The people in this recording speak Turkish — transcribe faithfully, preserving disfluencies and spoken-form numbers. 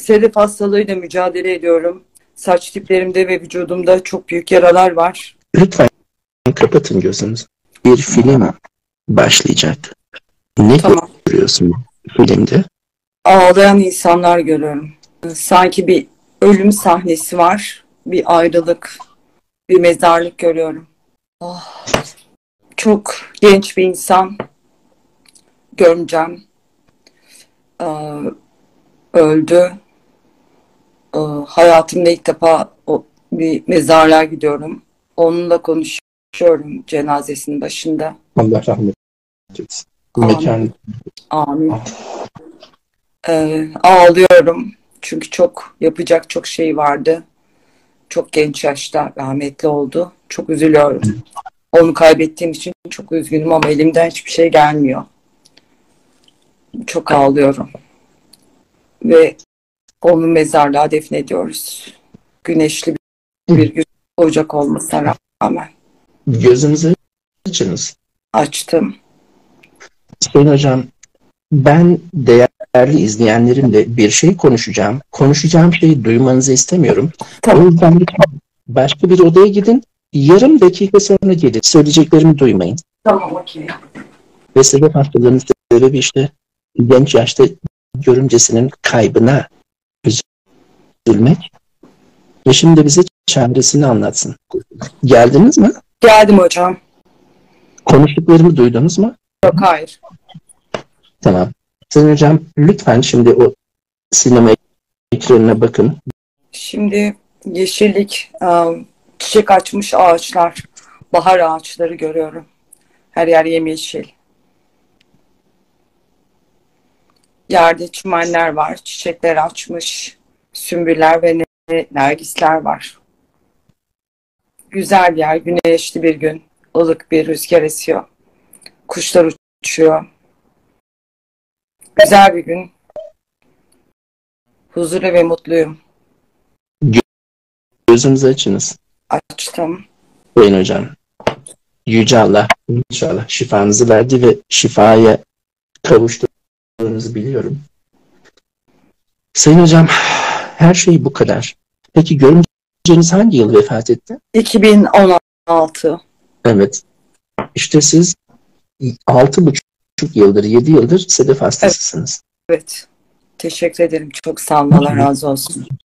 sedef hastalığıyla mücadele ediyorum. Saç diplerimde ve vücudumda çok büyük yaralar var. Lütfen kapatın gözünüzü. Bir film başlayacak. Ne Tamam. görüyorsun filmde? Ağlayan insanlar görüyorum. Sanki bir ölüm sahnesi var. Bir ayrılık, bir mezarlık görüyorum. Oh, çok genç bir insan göreceğim. Ee, öldü. Ee, hayatımda ilk defa o, bir mezarlığa gidiyorum. Onunla konuşuyorum cenazesinin başında. Allah rahmet eylesin. Amin. Mekan. Amin. Ee, ağlıyorum. Çünkü çok yapacak çok şey vardı. Çok genç yaşta rahmetli oldu. Çok üzülüyorum. Onu kaybettiğim için çok üzgünüm ama elimden hiçbir şey gelmiyor. Çok ağlıyorum. Ve onu mezarlığa defnediyoruz. Güneşli bir gün olacak olmasına rağmen. Gözünüzü açınız. Açtım. Sayın hocam, ben değerli izleyenlerimle bir şey konuşacağım. Konuşacağım şeyi duymanızı istemiyorum. Tamam. O yüzden lütfen başka bir odaya gidin. Yarım dakika sonra gelin. Söyleyeceklerimi duymayın. Tamam, okey. Ve sebep hastalığının sebebi işte genç yaşta görümcesinin kaybına üzülmek. Ve şimdi bize çaresini anlatsın. Geldiniz mi? Geldim hocam. Konuştuklarımı duydunuz mu? Yok, hayır. Tamam. Sayın hocam lütfen şimdi o sinema ekranına bakın. Şimdi yeşillik, ıı, çiçek açmış ağaçlar, bahar ağaçları görüyorum. Her yer yemyeşil. Yerde çimenler var, çiçekler açmış, sümbüller ve ne- nergisler var. Güzel bir yer, güneşli bir gün, ılık bir rüzgar esiyor. Kuşlar uçuyor. Güzel bir gün. Huzurlu ve mutluyum. Gözünüzü açınız. Açtım. Sayın hocam. Yüce Allah inşallah şifanızı verdi ve şifaya kavuştuğunuzu biliyorum. Sayın hocam her şey bu kadar. Peki görümceniz hangi yıl vefat etti? iki bin on altı. Evet. İşte siz altı buçuk yıldır, yedi yıldır sedef hastasısınız. Evet. Teşekkür ederim. Çok sağ olun. Allah razı olsun.